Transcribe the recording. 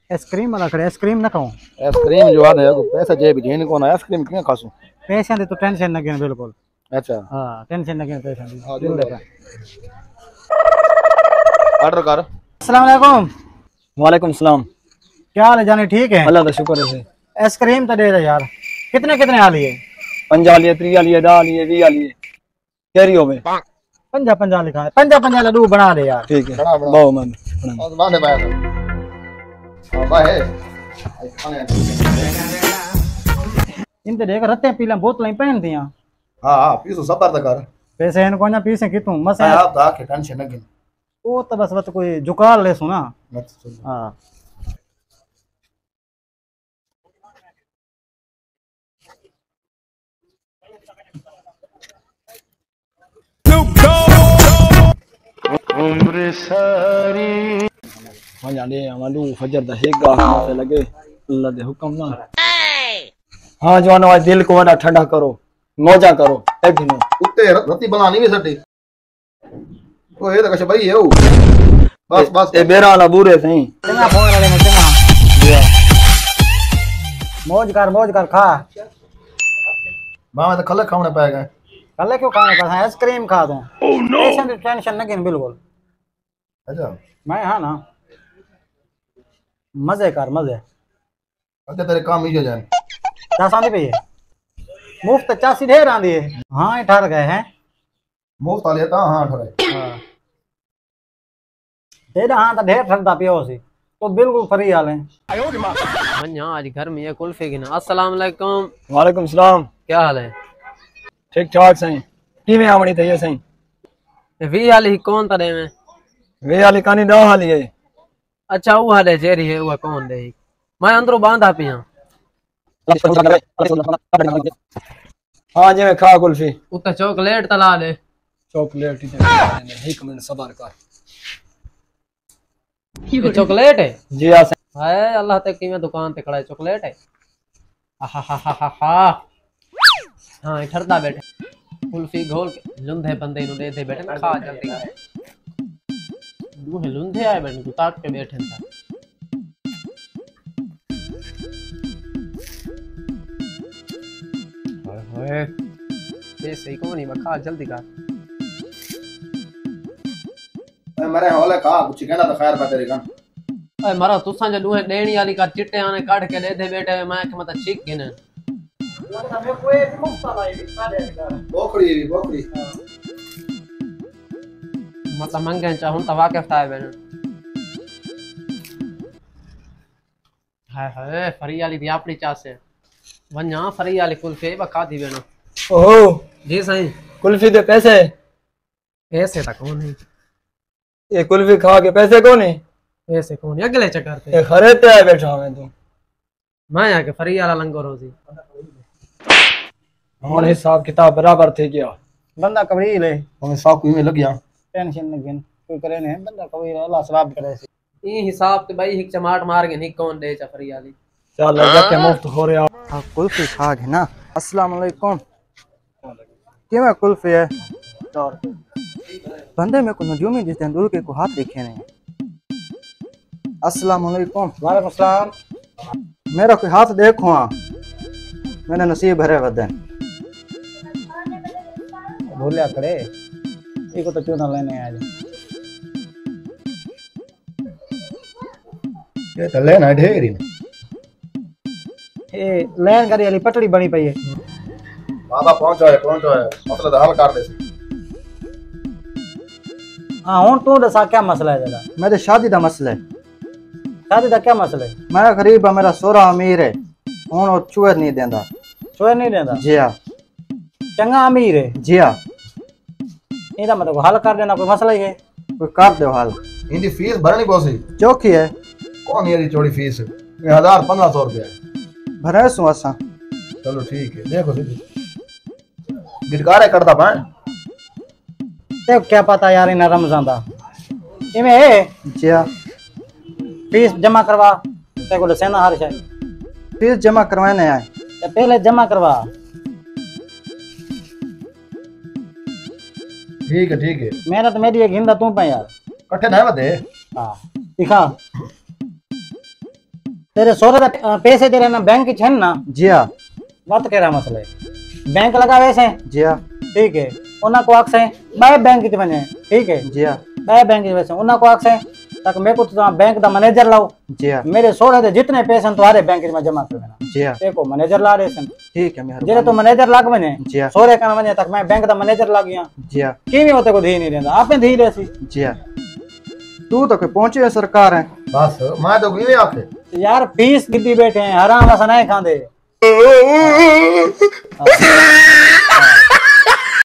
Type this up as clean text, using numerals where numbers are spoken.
Ice cream वाला खड़े ice cream ना खाऊं। आइसक्रीम जो आदे पैसा जेब घेन को ना आइसक्रीम क्यों खासू। पैसे दे तो टेंशन ना गिन बिल्कुल। अच्छा हां टेंशन ना गिन पैसे दी। ऑर्डर कर। अस्सलाम वालेकुम। वालेकुम सलाम। क्या हाल है जाने ठीक है? अल्लाह का शुक्र है। आइसक्रीम तो दे दे यार। कितने कितने आ लिए? 50 लिए 30 लिए 10 लिए 20 लिए कैरी हो में 50 लिखा है। 50 लड्डू बना दे यार। ठीक है बड़ा बाओ मन और बांधे बाहर हां है इनते देख रत्ते पीला बोतलें पहन दियां। हां पीसो सबर तक कर पैसे इनको ना पीसे कितू मसे आप दा के टेंशन न गिन वो तो बस कोई जुकाल ले सुना। हां उम्र सारी वहां दे अमलू फजर दा हेगा से लगे अल्लाह दे हुक्म ना। हां जवानो आज दिल को वड़ा ठंडा करो मौजा करो ए दिनो कुत्ते रत्ती बनानी भी सटी ओ ये तो कछ भाई है ओ बस ए बेरा वाला बुरे सही चंगा फोन वाले में चंगा मौज कर खा। मां तो खले खाने पाएगा कल क्यों खाने का आइसक्रीम खा दूं। ओह नो टेंशन न गिन बिल्कुल। अच्छा मैं हां ना मजे कर मजे। अगे तेरे काम ही हो जाए क्या सांदी पे मुफ्त चासी ढेर आंदी है। हां ठहर गए हैं मुफ्त वाले ता हां ठहरे हां तेरा हां तो ढेर ठंडा पियो सी तो बिल्कुल फ्री हाल है। यहाँ आज घर में ये कुल्फे गिना। अस्सलाम वालेकुम। वालेकुम सलाम। क्या हाल है? ठीक ठाक सही की में आवणी थई सही वी हाली कौन तड़े में वे वाली कानी 10 हाली है। अच्छा वो हाले जेरी है वो कौन दे मैं अंदरों बांधा पिया। हां जे खा कुल्फी उते चॉकलेट तला दे। चॉकलेट ही एक मिनट सबर कर ये चॉकलेट है जी हां हाय अल्लाह तक की मैं दुकान पे खड़ा है चॉकलेट है। हा हां ठरदा बैठे कुल्फी घोल के लुंधे बंदे नु दे बैठे ना खा जल्दी दूहे लुंधे आए बैठे गुताक के बैठे था। हाय ये सही को नहीं मैं खा जल्दी कर मेरे हौले का कुछ कहना तो खैर बा तेरे का अरे मारा तुसा जो दूहे देनी वाली का चिट्टे आने काट के दे बैठे मैं कि मत ठीक गिने बोखड़ी मतलब मंगे चाहूं तो वाकिफ था बहन। हाय फरी वाली दी अपनी चा से वन्या फरी वाली कुल्फी बखा दी बहन। ओहो जी सही कुल्फी दे पैसे ऐसे तक कौन है ये कुल्फी खा के पैसे कौन है ऐसे कौन है अगले चक्कर पे ये खरे ते आए बैठा मैं तू मैं आके फरी वाला लंगर रोजी और हिसाब किताब बराबर थे क्या बंदा कबरी ले हमें साफ में लग गया टेंशन न गिन कोई करे ने बंदा कबरी अल्लाह सवाब करे सी ई हिसाब ते भाई हिक चमाट मार के नहीं कौन दे फरी वाली चल जाके मुफ्त हो रहा हां कुल्फी खा के ना। अस्सलाम वालेकुम क्यों कुल्फी है और बंदे में को नदियों में जिस दिन दूर के को हाथ देखे नहीं। अस्सलाम वालेकुम। वालेकुम सलाम। मेरा कोई हाथ देखो हां मैंने नसीब भरे वदन भूलिया करे इको तो क्यों ना लेने आज ये तो लेना ढेर ही ए लैन करी वाली पटड़ी बनी पई है। बाबा पहुंचो है मतलब हल कर दे। हां हुन तू दसा क्या मसला है जरा। मेरे शादी दा मसला है। शादी दा क्या मसला है? मैं गरीब है मेरा सोरा अमीर है हुन और चुए नहीं देंदा। चुए नहीं देंदा जी हां चंगा अमीर है जी हां इदा मतलब हल कर देना कोई मसला ही है कोई कर दो हल। इनकी फीस भरनी पौसी चौकी है कौन ये चोरी फीस 1500 रुपया भरे सु असा। चलो ठीक है देखो सीधी गिरगारे करता पाए ते क्या पता यार इन रमजान दा इमे है जी हां फीस जमा करवा ते को सेना हर शाय फीस जमा करवाने आए ते पहले जमा करवा। ठीक है मेहनत मेरी है गिंदा तू पे यार कट्ठे ना बते हां दिखा तेरे सोरे दा पैसे तेरे ना बैंक च है ना? जी हाँ। मत केरा मसले बैंक लगा वैसे जी हाँ। ठीक है उन्हें को आख से बाय बैंक च बने ठीक है जी हाँ। बाय बैंक च वैसे उन्हें को आख से तक मेरे को तो बैंक दा मैनेजर लाओ। जी हाँ। मेरे सोरे दे जितने पैसे तुम्हारे बैंक में जमा कर देना। जी हाँ। देखो मैनेजर ला रहे सन ठीक है जेरे मेहरबानी। तो मैनेजर लाग बने जी हाँ। सोरे का बने तक मैं बैंक दा मैनेजर लाग गया जी हाँ। किवें होते को धी नहीं देंदा आपे धी देसी। जी हाँ। तू तो कोई पहुंचे है सरकार है। बस मैं तो किवें आखे यार फीस गिद्दी बैठे हैं हराम वसा नहीं खांदे।